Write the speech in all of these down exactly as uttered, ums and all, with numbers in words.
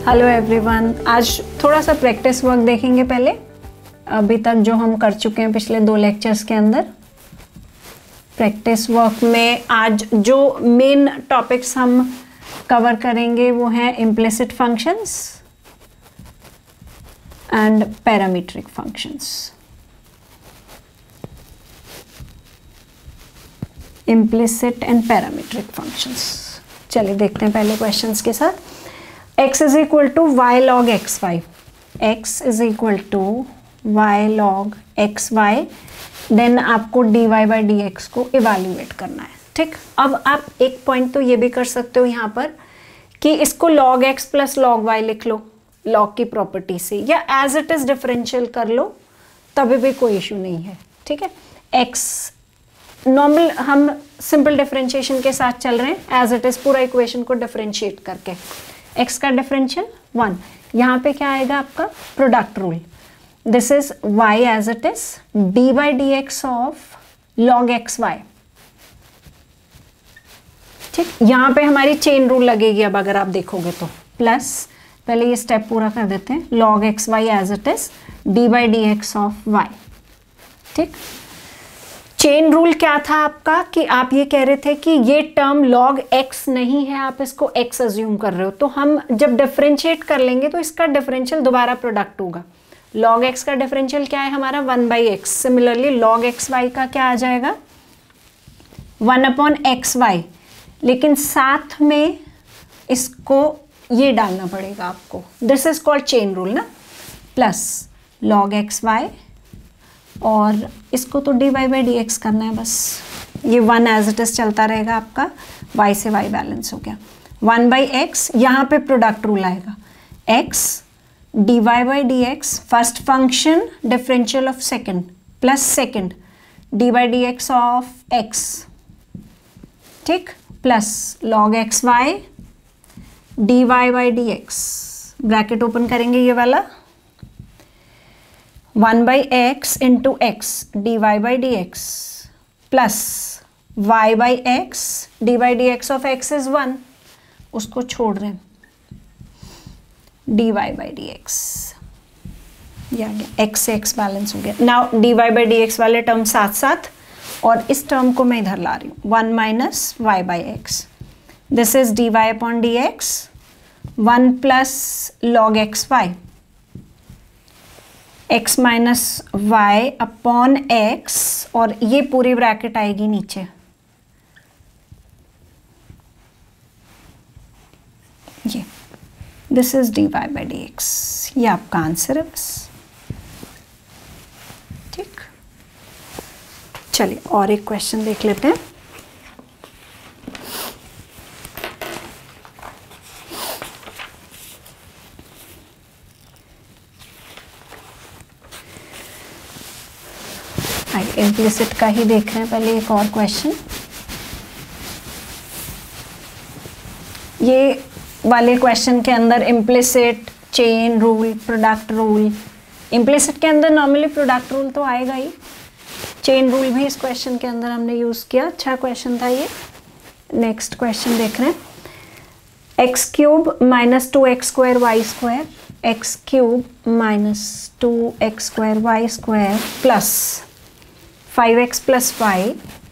Hello everyone, आज थोड़ा सा प्रैक्टिस वर्क देखेंगे। पहले अभी तक जो हम कर चुके हैं पिछले दो लेक्चर्स के अंदर, प्रैक्टिस वर्क में आज जो मेन टॉपिक्स हम कवर करेंगे वो हैं implicit functions and parametric functions. Implicit and parametric functions. चलिए देखते हैं पहले क्वेश्चंस के साथ। x is equal to y log xy, x is equal to y log xy, then आपको dy by dx को इवेल्युएट करना है। ठीक, अब आप एक पॉइंट तो ये भी कर सकते हो यहाँ पर कि इसको log x plus log y लिख लो log की प्रॉपर्टी से, या एज इट इज डिफरेंशियल कर लो, तभी भी कोई इशू नहीं है। ठीक है, x नॉर्मल हम सिंपल डिफरेंशिएशन के साथ चल रहे हैं, एज इट इज पूरा इक्वेशन को डिफरेंशिएट करके। x का डिफरेंशियल वन, यहाँ पे क्या आएगा आपका product rule. This is y as it is d by d x of log x y. ठीक, यहाँ पे हमारी चेन रूल लगेगी अब अगर आप देखोगे तो, प्लस पहले ये स्टेप पूरा कर देते हैं, log x y as it is d by d x of y. ठीक, चेन रूल क्या था आपका कि आप ये कह रहे थे कि ये टर्म log x नहीं है, आप इसको x अज्यूम कर रहे हो, तो हम जब डिफरेंशिएट कर लेंगे तो इसका डिफरेंशियल दोबारा प्रोडक्ट होगा। log x का डिफरेंशियल क्या है हमारा one by x. Similarly log x y का क्या आ जाएगा वन अपॉन एक्स वाई, लेकिन साथ में इसको ये डालना पड़ेगा आपको। This is called chain rule ना, प्लस log एक्स वाई और इसको तो d y by d x करना है बस। ये वन एज इट इज चलता रहेगा आपका, y से y बैलेंस हो गया। वन बाई एक्स, यहाँ पे प्रोडक्ट रूल आएगा, x d y by d x first function differential of second plus second d by d x of x। ठीक, plus log x y d y by d x, bracket open करेंगे ये वाला, one by x into x d y by d x plus y by x d by d x of x is one, उसको छोड़ रहे हैं, d y by d x, ये आ गया, एक्स से एक्स बैलेंस हो गया। Now d y by d x वाले टर्म साथ साथ, और इस टर्म को मैं इधर ला रही हूँ, one minus y by x, this is d y upon d x, one plus log x y, x minus y upon x, और ये पूरी ब्रैकेट आएगी नीचे, ये this is d y by d x. ये आपका आंसर है बस। ठीक, चलिए और एक क्वेश्चन देख लेते हैं। इम्प्लिसिट का ही देख रहे हैं पहले एक और क्वेश्चन। ये वाले क्वेश्चन के अंदर implicit, chain rule, product rule, implicit के अंदर नॉर्मली प्रोडक्ट रूल तो आएगा ही, चेन रूल भी इस क्वेश्चन के अंदर हमने यूज किया। अच्छा क्वेश्चन था ये। नेक्स्ट क्वेश्चन देख रहे हैं, x cube minus two x square y square, x cube minus two x square y square plus five x plus y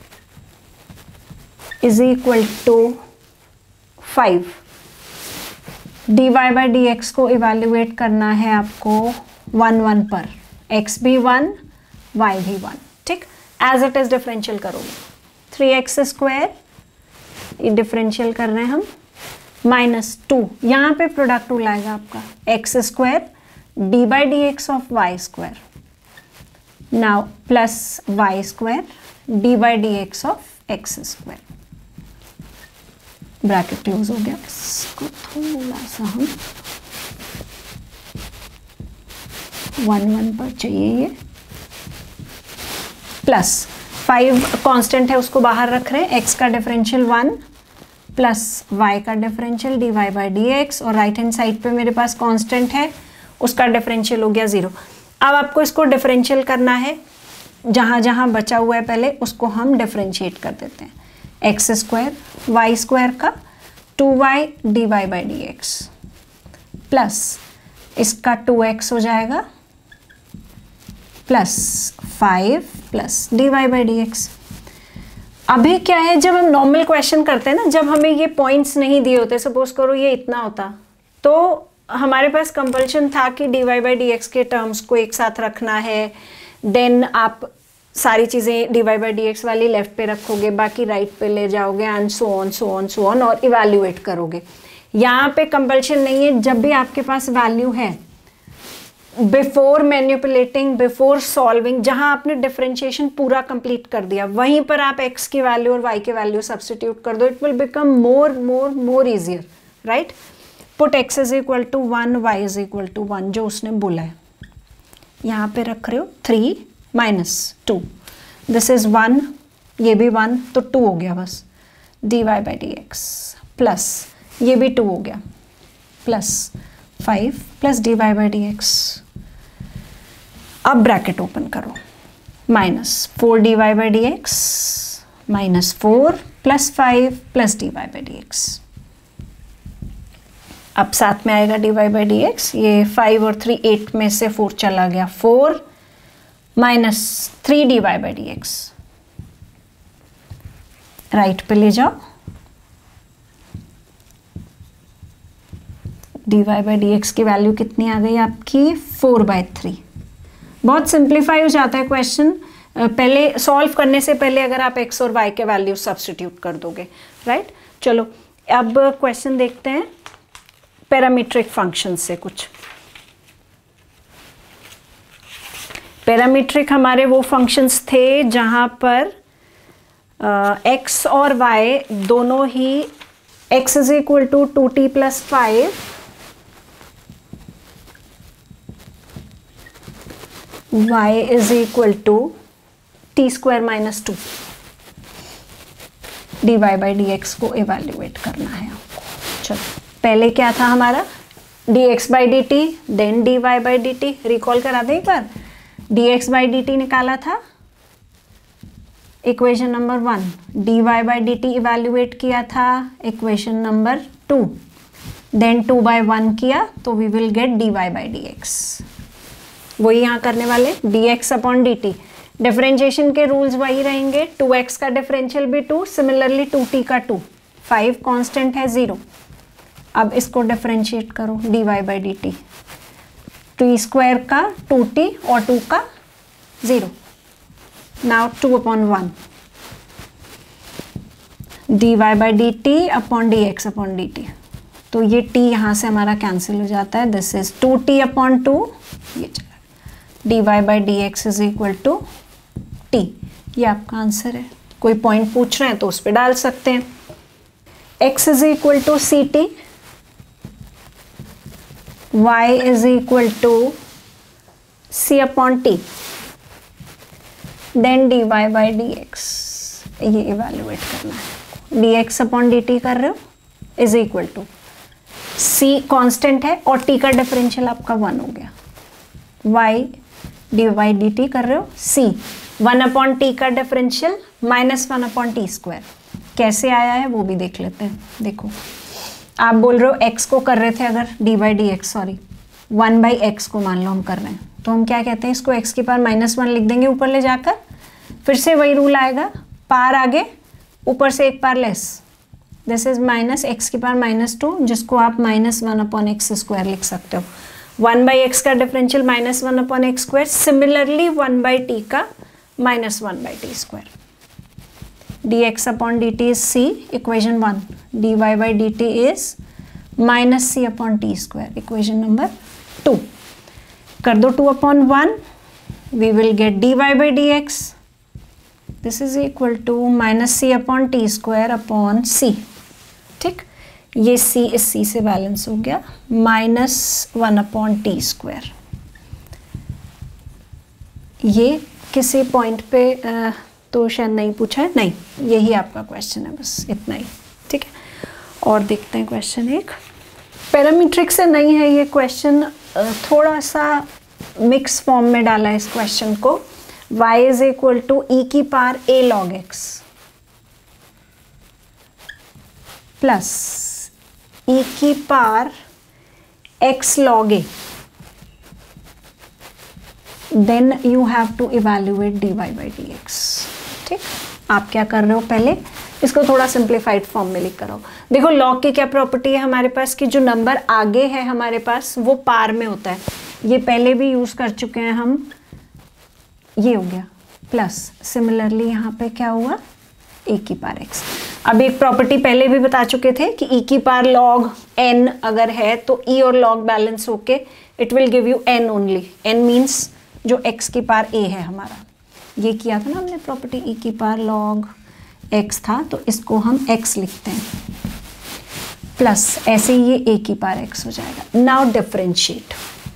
is equal to five. D y by d x को evaluate करना है आपको one one पर, x भी one y भी one. ठीक, as it is differential करोगे, three x square ये डिफरेंशियल कर रहे हैं हम, माइनस टू, यहाँ पे प्रोडक्ट रूल आएगा आपका, x square d by d x of y square, now plus y square d by d x of x square, bracket close हो गया। इसको थोड़ा सा हम वन वन पर चाहिए, ये प्लस फाइव कांस्टेंट है उसको बाहर रख रहे हैं, एक्स का डिफरेंशियल वन प्लस वाई का differential d y by d x, और राइट हैंड साइड पे मेरे पास कांस्टेंट है उसका डिफरेंशियल हो गया जीरो। अब आपको इसको डिफरेंशियल करना है, जहाँ जहाँ बचा हुआ है पहले उसको हम डिफरेंशिएट कर देते हैं, एक्स स्क्वायर वाई स्क्वायर का two y d y by d x plus इसका टू एक्स हो जाएगा plus five plus d y by d x. अभी क्या है, जब हम नॉर्मल क्वेश्चन करते हैं ना, जब हमें ये पॉइंट्स नहीं दिए होते, सपोज करो ये इतना होता, तो हमारे पास कंपल्शन था कि d y by d x के टर्म्स को एक साथ रखना है, देन आप सारी चीज़ें d y by d x वाली लेफ्ट पे रखोगे, बाकी राइट पे ले जाओगे, and so on so on so on, और इवैल्यूएट करोगे। यहाँ पे कंपल्शन नहीं है, जब भी आपके पास वैल्यू है, बिफोर मैन्युपुलेटिंग, बिफोर सॉल्विंग, जहाँ आपने डिफरेंशिएशन पूरा कंप्लीट कर दिया, वहीं पर आप x की वैल्यू और y की वैल्यू सब्स्टिट्यूट कर दो, it will become more more more easier, right. Put x is equal to one, y is equal to one, जो उसने बोला है। यहाँ पे रख रहे हो three minus two, this is one, ये भी वन, तो टू हो गया बस, d y by d x, plus ये भी टू हो गया, plus five plus d y by d x. अब ब्रैकेट ओपन करो, minus four d y by d x minus four plus five plus d y by d x. अब साथ में आएगा d y by d x, ये five और three eight में से फोर चला गया, four minus three d y by d x. Right पे ले जाओ, d y by d x की वैल्यू कितनी आ गई आपकी, फोर बाई थ्री। बहुत सिंप्लीफाई हो जाता है क्वेश्चन, पहले सॉल्व करने से पहले अगर आप एक्स और वाई के वैल्यू सब्स्टिट्यूट कर दोगे, राइट। चलो अब क्वेश्चन देखते हैं पैरामीट्रिक फंक्शन से कुछ। पैरामीट्रिक हमारे वो फंक्शंस थे जहां पर एक्स uh, और वाई दोनों ही, x is equal to two t plus five, y is equal to t square minus two, d y by d x को इवेल्युएट करना है आपको। चलो पहले क्या था हमारा, d x by d t, then d y by d t. Recall करा दें एक बार, d x by d t निकाला था equation number one, d y by d t evaluate किया था equation number two, then two by one किया, तो we will get d y by d x. वही यहाँ करने वाले, d x upon d t. Differentiation के रूल्स वही रहेंगे, टू एक्स का डिफरेंशियल भी टू, सिमिलरली टू टी का टू, फाइव कांस्टेंट है जीरो। अब इसको डिफरेंशिएट करो, d y by d t, t square का टू टी और टू का zero, now two upon one, d y by d t upon d x upon d t. तो ये T यहाँ से हमारा कैंसिल हो जाता है, this is two t upon two, ये चला, d y by d x is equal to t. ये आपका आंसर है। कोई पॉइंट पूछ रहे हैं तो उस पर डाल सकते हैं। x is equal to c t, y is equal to c upon t, then d y by d x, ये इवेल्युएट करना है। D x upon d t कर रहे हो is equal to c constant है और टी का differential आपका वन हो गया, y d y d t कर रहे हो, c वन अपॉन टी का differential minus one upon t square. कैसे आया है वो भी देख लेते हैं। देखो आप बोल रहे हो x को कर रहे थे, अगर d y d x, sorry one by x को मान लो हम कर रहे हैं, तो हम क्या कहते हैं, इसको x की पावर माइनस वन लिख देंगे ऊपर ले जाकर, फिर से वही रूल आएगा, पार आगे ऊपर से एक पार लेस, दिस इज माइनस एक्स की पावर माइनस टू, जिसको आप minus one upon x square लिख सकते हो। वन बाई एक्स का differential minus one upon x square, similarly one by t का minus one by t square. D x upon d t is c, equation one, d y by d t is minus c upon t square, equation number two. कर दो to upon one, we will get d y by d x, this is equal to minus c upon t square upon c. ठीक, ये c इस c से balance हो गया, minus one upon t square. ये किसी पॉइंट पे आ, तो शायद नहीं पूछा है, नहीं, यही आपका क्वेश्चन है, बस इतना ही। ठीक है, और देखते हैं क्वेश्चन एक। पैरामीट्रिक से नहीं है ये क्वेश्चन, थोड़ा सा मिक्स फॉर्म में डाला है इस क्वेश्चन को। y is equal to e की power a log x plus e की power x log a, then you have to evaluate dy by dx. ठीक, आप क्या कर रहे हो, पहले इसको थोड़ा सिंप्लीफाइड फॉर्म में लिख करो। देखो लॉग की क्या प्रॉपर्टी है हमारे पास कि जो नंबर आगे है हमारे पास वो पार में होता है, ये पहले भी यूज कर चुके हैं हम, ये हो गया प्लस, सिमिलरली यहाँ पे क्या हुआ, ए की पार एक्स। अब एक प्रॉपर्टी पहले भी बता चुके थे कि ई की पार लॉग एन अगर है तो ई और लॉग बैलेंस होके it will give you n only, n means जो एक्स की पार ए है हमारा, ये किया था ना हमने प्रॉपर्टी, ई की पार लॉग एक्स था तो इसको हम एक्स लिखते हैं, प्लस ऐसे ये ए की पार एक्स हो जाएगा। Now differentiate,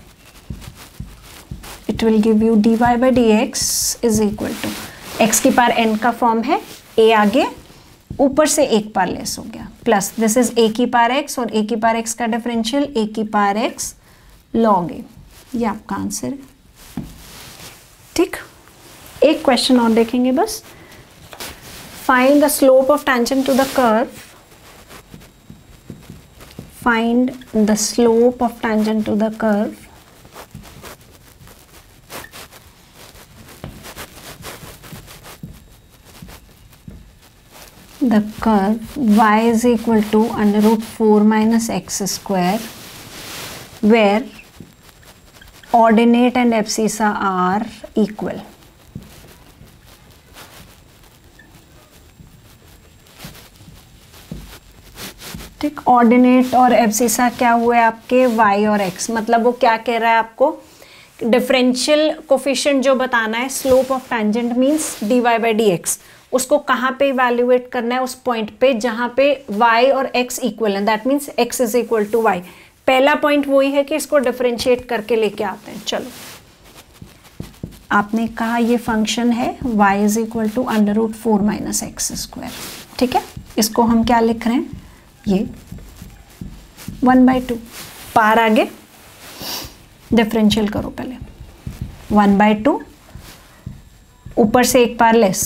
it will give you d y by d x is equal to, x की पार एन का फॉर्म है, ए आगे ऊपर से एक पार लेस हो गया, प्लस दिस इज ए की पार एक्स और ए की पार एक्स का डिफरेंशियल ए की पार एक्स लॉग ए, ये आपका आंसर है। ठीक, एक क्वेश्चन और देखेंगे बस। Find the slope of tangent to the curve, find the slope of tangent to the curve the curve y is equal to under root four minus x square where ordinate and abscissa are equal. ठीक, ordinate और abscissa क्या हुए आपके y और x, मतलब वो क्या कह रहा है आपको, डिफरेंशियल कोफिशिएंट जो बताना है, slope of tangent means d y by d x, उसको कहाँ पे इवैल्यूएट करना है, उस पॉइंट पे जहाँ पे y और x इक्वल है, that means x is equal to y। पहला पॉइंट वही है कि इसको डिफरेंशिएट करके लेके आते हैं। चलो, आपने कहा ये फंक्शन है y is equal to under root four minus x square, ठीक है, इसको हम क्या लिख रहे हैं, ये वन बाई टू, पार आगे डिफरेंशियल करो पहले, वन बाई टू ऊपर से एक पार लेस,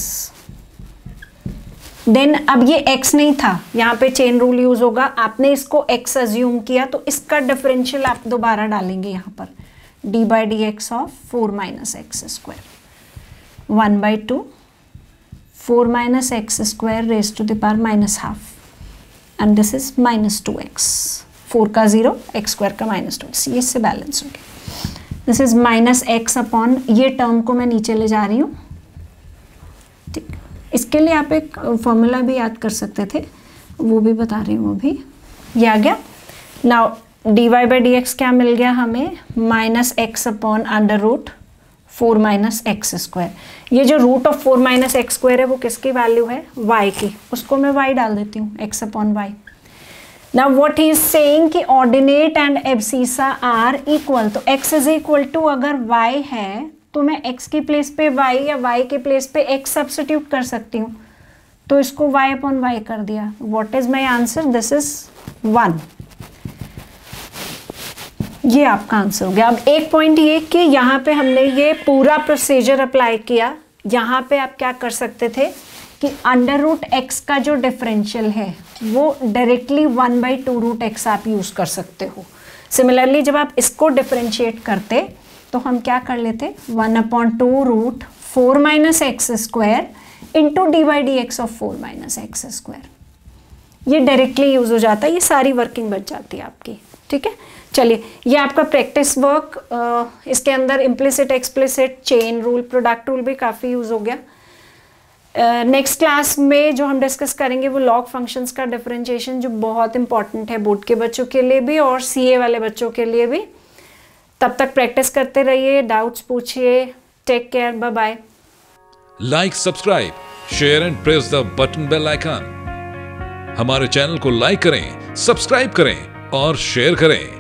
देन अब ये x नहीं था, यहाँ पे चेन रूल यूज होगा, आपने इसको x अज्यूम किया तो इसका डिफरेंशियल आप दोबारा डालेंगे यहाँ पर, d by d x of four minus x square, one by two four minus x square raise to the power minus half, and this is minus two x, four का zero, x square का minus two x, ये इससे balance हो गया। This is minus x upon, ये term को मैं नीचे ले जा रही हूँ, ठीक, इसके लिए आप एक फॉर्मूला भी याद कर सकते थे, वो भी बता रही हूँ, वो भी ये आ गया। Now d y by d x क्या मिल गया हमें, minus x upon under root four minus x square, ये जो root of four minus x square है वो किसकी वैल्यू है, y की, उसको मैं y डाल देती हूँ, x upon y. Now what he is saying कि ordinate and abscissa are equal, तो x इज इक्वल टू अगर y है तो मैं x की प्लेस पे y या y के प्लेस पे x सब्स्टिट्यूट कर सकती हूँ, तो इसको y अपॉन वाई कर दिया। What is my answer, this is one, ये आपका आंसर हो गया। अब एक पॉइंट ये कि यहाँ पे हमने ये पूरा प्रोसीजर अप्लाई किया, यहाँ पे आप क्या कर सकते थे कि अंडर रूट एक्स का जो डिफरेंशियल है वो directly one by two root x आप यूज कर सकते हो। सिमिलरली जब आप इसको डिफरेंशिएट करते तो हम क्या कर लेते, one upon two root four minus x square into d by d x of four minus x square, ये डायरेक्टली यूज हो जाता है, ये सारी वर्किंग बच जाती है आपकी। ठीक है, चलिए ये आपका प्रैक्टिस वर्क, इसके अंदर implicit explicit chain rule product rule भी काफ़ी यूज़ हो गया। नेक्स्ट uh, क्लास में जो हम डिस्कस करेंगे वो लॉग फंक्शंस का डिफरेंशिएशन, जो बहुत इंपॉर्टेंट है बोर्ड के बच्चों के लिए भी और सीए वाले बच्चों के लिए भी। तब तक प्रैक्टिस करते रहिए, डाउट्स पूछिए, take care, bye bye. Like, subscribe, share and press the button bell icon. हमारे चैनल को लाइक करें, सब्सक्राइब करें और शेयर करें।